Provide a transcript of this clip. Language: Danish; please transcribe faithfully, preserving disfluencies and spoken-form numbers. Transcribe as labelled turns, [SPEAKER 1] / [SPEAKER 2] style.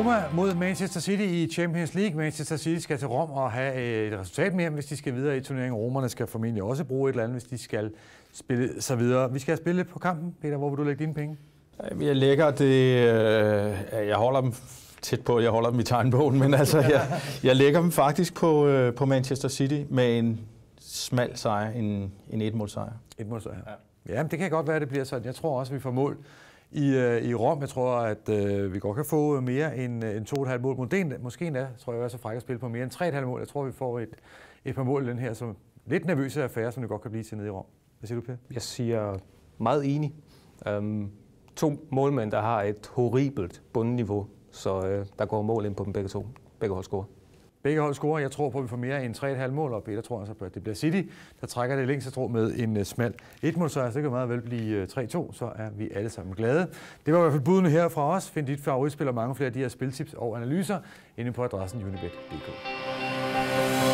[SPEAKER 1] Roma mod Manchester City i Champions League. Manchester City skal til Rom og have et resultat mere, hvis de skal videre i turneringen. Romerne skal formentlig også bruge et eller andet, hvis de skal spille sig videre. Vi skal spille på kampen. Peter, hvor vil du lægge dine penge?
[SPEAKER 2] Jeg lægger det... Jeg holder dem tæt på, jeg holder dem i tegnbogen, men altså, jeg, jeg lægger dem faktisk på, på Manchester City med en smal sejr, en, en et-målsejr.
[SPEAKER 1] Et-målsejr, ja. Ja, men det kan godt være, at det bliver sådan. Jeg tror også, at vi får mål i, i Rom. Jeg tror, at øh, vi godt kan få mere end, end to komma fem mål. Måske, måske endda, tror jeg, er så fræk at spille på mere end tre komma fem mål. Jeg tror, vi får et, et par mål i den her, som lidt nervøse affære, som det godt kan blive til nede i Rom. Hvad siger du, Per?
[SPEAKER 3] Jeg siger meget enig. Um, to målmænd, der har et horribelt bundniveau, så øh, der går mål ind på dem begge to. Begge hold scorer.
[SPEAKER 1] Begge hold scorer. Jeg tror på, at vi får mere end tre komma fem mål, og Peter tror altså på, at det bliver City, der trækker det længste strå med en uh, smal et-målsejr. Så det kan meget vel blive uh, tre to, så er vi alle sammen glade. Det var i hvert fald budene her fra os. Find dit favoritspil og mange flere af de her spiltips og analyser inde på adressen unibet punktum d k.